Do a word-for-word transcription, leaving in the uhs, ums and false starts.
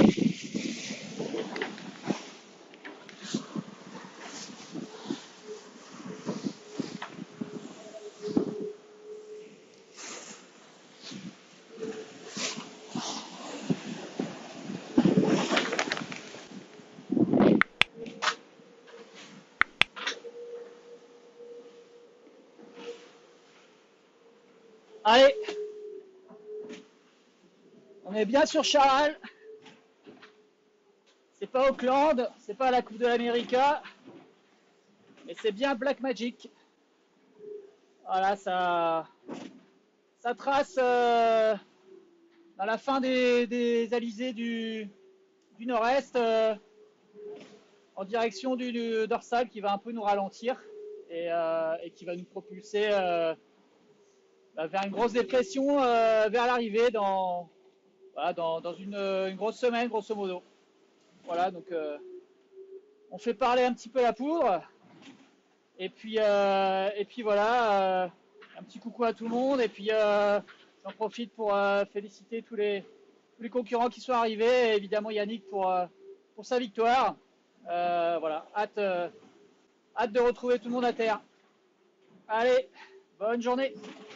Allez, on est bien sur Charal. C'est pas Auckland, c'est pas la Coupe de l'América, mais c'est bien Black Magic. Voilà, ça, ça trace euh, dans la fin des, des alizés du, du nord-est euh, en direction du, du dorsal qui va un peu nous ralentir et, euh, et qui va nous propulser euh, bah, vers une grosse dépression euh, vers l'arrivée dans, voilà, dans, dans une, une grosse semaine, grosso modo. Voilà, donc euh, on fait parler un petit peu la poudre. Et puis, euh, et puis voilà, euh, un petit coucou à tout le monde. Et puis euh, j'en profite pour euh, féliciter tous les, tous les concurrents qui sont arrivés. Et évidemment Yannick pour, euh, pour sa victoire. Euh, voilà, hâte, euh, hâte de retrouver tout le monde à terre. Allez, bonne journée.